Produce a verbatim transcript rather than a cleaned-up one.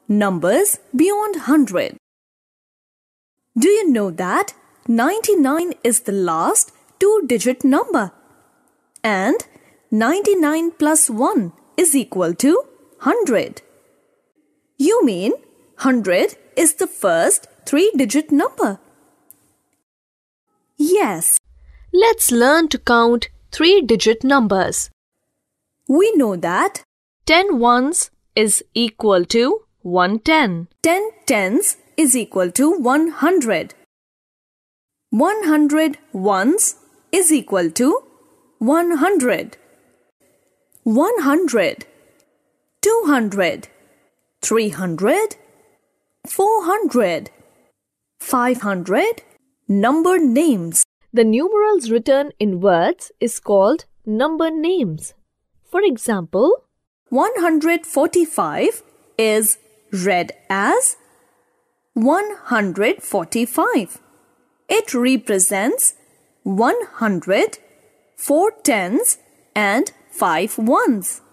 numbers beyond one hundred. Do you know that ninety-nine is the last two-digit number? And ninety-nine plus one is equal to one hundred. You mean one hundred is the first three-digit number? Yes. Let's learn to count three-digit numbers. We know that ten ones is equal to one hundred ten. ten tens is equal to one hundred. one hundred ones is equal to one hundred. one hundred, two hundred, three hundred, four hundred, five hundred. Number names. The numerals written in words is called number names. For example, one hundred forty-five is read as one hundred forty-five. It represents one hundred, four tens and five ones.